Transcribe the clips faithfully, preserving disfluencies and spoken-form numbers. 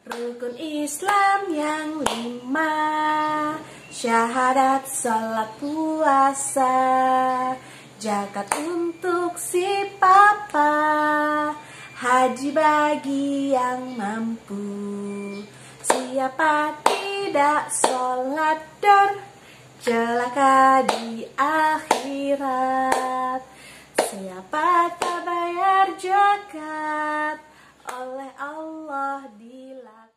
Rukun Islam yang lima, syahadat, salat, puasa, zakat untuk si papa, haji bagi yang mampu. Siapa tidak sholat dan celaka di akhirat. Siapa tak bayar zakat, oleh Allah dilaknat.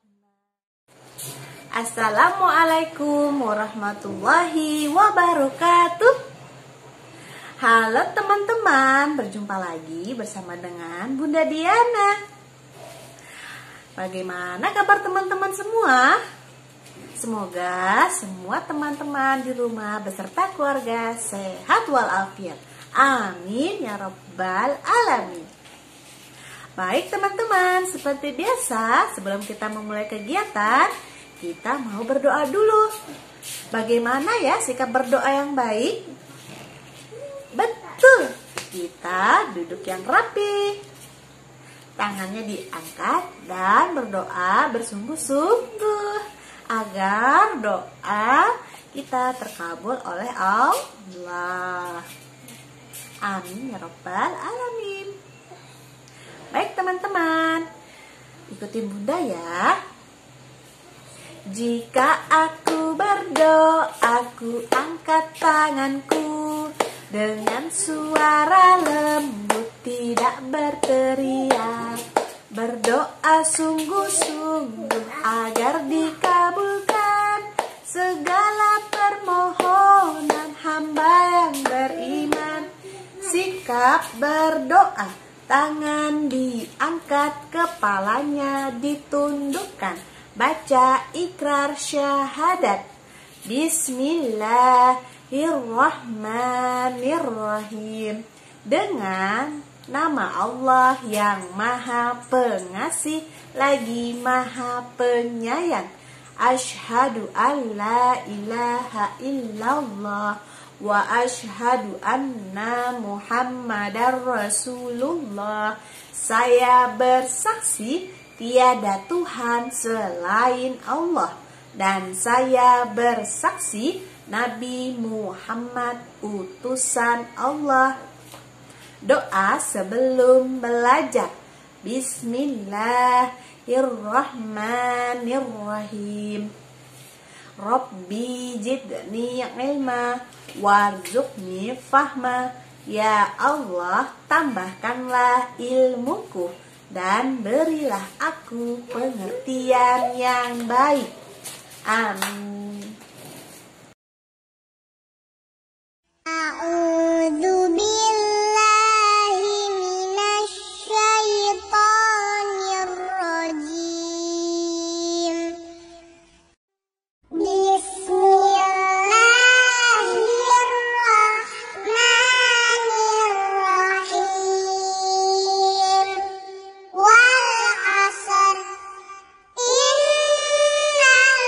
Assalamualaikum warahmatullahi wabarakatuh. Halo teman-teman, berjumpa lagi bersama dengan Bunda Diana. Bagaimana kabar teman-teman semua? Semoga semua teman-teman di rumah beserta keluarga sehat walafiat. Amin ya rabbal alamin. Baik teman-teman, seperti biasa sebelum kita memulai kegiatan, kita mau berdoa dulu. Bagaimana ya sikap berdoa yang baik? Betul, kita duduk yang rapi, tangannya diangkat dan berdoa bersungguh-sungguh agar doa kita terkabul oleh Allah. Amin ya rabbal alamin. Baik teman-teman, ikutin Bunda ya. Jika aku berdoa, aku angkat tanganku dengan suara lembut, tidak berteriak. Berdoa sungguh-sungguh agar dikabulkan segala permohonan hamba yang beriman. Sikap berdoa, tangan diangkat, kepalanya ditundukkan. Baca ikrar syahadat. Bismillahirrahmanirrahim. Dengan nama Allah yang maha pengasih lagi maha penyayang. Asyhadu an la ilaha illallah wa asyhadu anna Muhammadar Rasulullah. Saya bersaksi tiada Tuhan selain Allah, dan saya bersaksi Nabi Muhammad utusan Allah. Doa sebelum belajar. Bismillahirrahmanirrahim. Rabbi zidni ilma warzuqni fahma. Ya Allah, tambahkanlah ilmuku dan berilah aku pengertian yang baik. Amin. A'udzu billahi minasy syaithanir rajim. Bismillahirrahmanirrahim. Wal 'asr, innal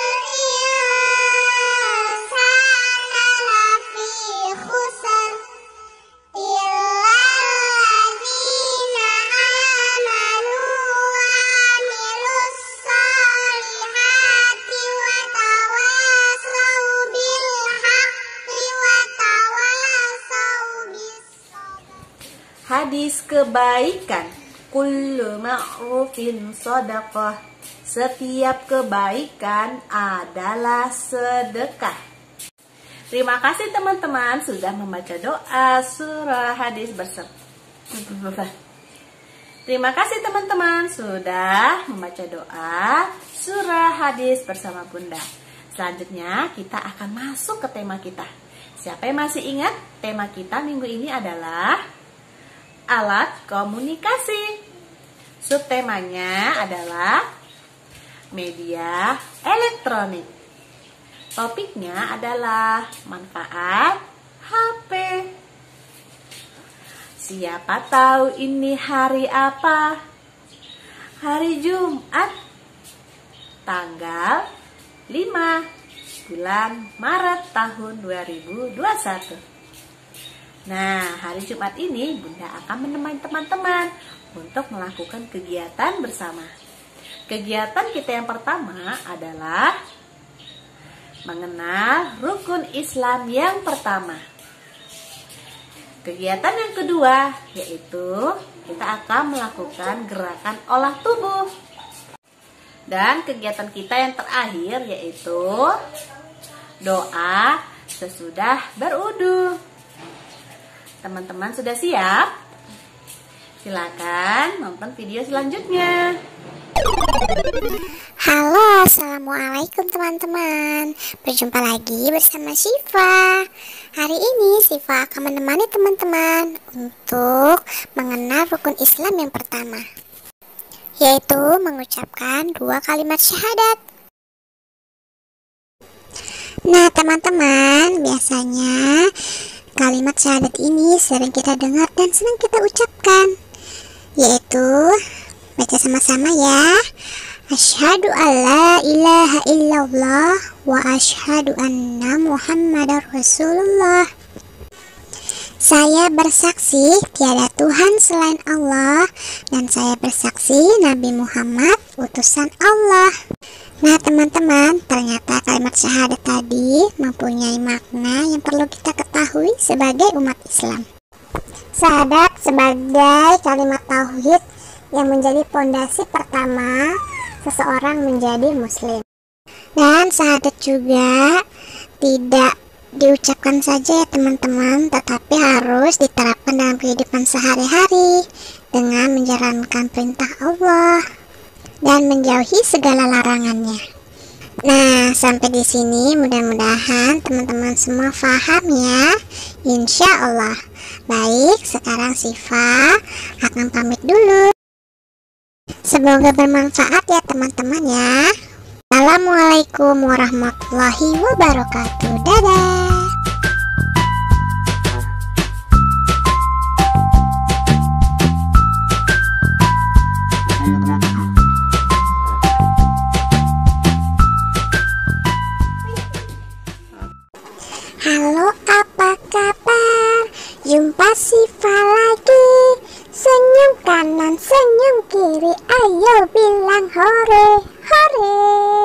insana lafi khusr, illa alladzina amanu wa 'amilus shalihati wa tawasaw bil haqqi wa tawasaw bis sabr. Hadis kebaikan. Kullu ma'rufin shadaqah. Setiap kebaikan adalah sedekah. Terima kasih teman-teman sudah membaca doa surah hadis bersama. Terima kasih teman-teman sudah membaca doa surah hadis bersama Bunda. Selanjutnya kita akan masuk ke tema kita. Siapa yang masih ingat tema kita minggu ini adalah alat komunikasi. Subtemanya adalah media elektronik. Topiknya adalah manfaat H P. Siapa tahu ini hari apa? Hari Jumat, tanggal lima bulan Maret tahun dua ribu dua puluh satu. Nah, hari Jumat ini Bunda akan menemani teman-teman untuk melakukan kegiatan bersama. Kegiatan kita yang pertama adalah mengenal rukun Islam yang pertama. Kegiatan yang kedua yaitu kita akan melakukan gerakan olah tubuh. Dan kegiatan kita yang terakhir yaitu doa sesudah berwudu. Teman-teman sudah siap? Silakan nonton video selanjutnya. Halo, assalamualaikum teman-teman. Berjumpa lagi bersama Syifa. Hari ini Syifa akan menemani teman-teman untuk mengenal rukun Islam yang pertama, yaitu mengucapkan dua kalimat syahadat. Nah teman-teman, biasanya kalimat syahadat ini sering kita dengar dan sering kita ucapkan, yaitu baca sama-sama ya. Asyhadu alla ilaha illallah wa asyhadu anna muhammadar rasulullah. Saya bersaksi tiada Tuhan selain Allah, dan saya bersaksi Nabi Muhammad utusan Allah. Nah teman-teman, ternyata kalimat syahadat tadi mempunyai makna yang perlu kita ketahui sebagai umat Islam. Syahadat sebagai kalimat tauhid yang menjadi pondasi pertama seseorang menjadi muslim. Dan syahadat juga tidak diucapkan saja ya teman-teman, tetapi harus diterapkan dalam kehidupan sehari-hari dengan menjalankan perintah Allah dan menjauhi segala larangannya. Nah, sampai di sini mudah-mudahan teman-teman semua paham ya, insya Allah. Baik, sekarang Syifa akan pamit dulu. Semoga bermanfaat ya teman-teman ya. Assalamualaikum warahmatullahi wabarakatuh. Dadah. Halo, apa kabar? Jumpa Syifa lagi. Senyum kanan, senyum kiri, ayo bilang hore, hore.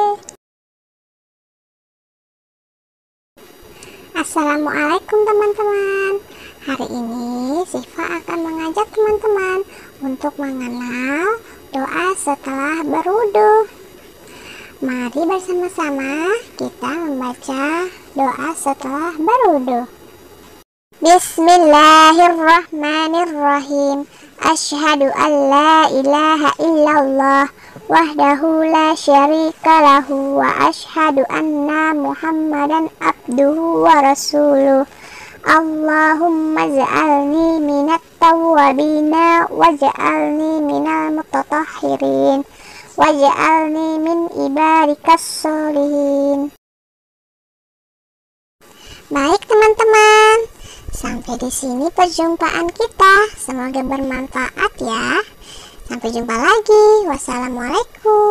Assalamualaikum teman-teman. Hari ini Syifa akan mengajak teman-teman untuk mengenal doa setelah berwudu. Mari bersama-sama kita membaca doa setelah berwudu. Bismillahirrahmanirrahim. Asyhadu an la ilaha illallah wahdahu la syarika lahu wa asyhadu anna muhammadan abduhu wa rasuluh. Allahumma ja'alni minat tawwabina wa ja'alni minal mutatahhirin wa ja'alni min ibadikas sholihin. Baik teman-teman, sampai di sini perjumpaan kita. Semoga bermanfaat ya. Sampai jumpa lagi. Wassalamualaikum.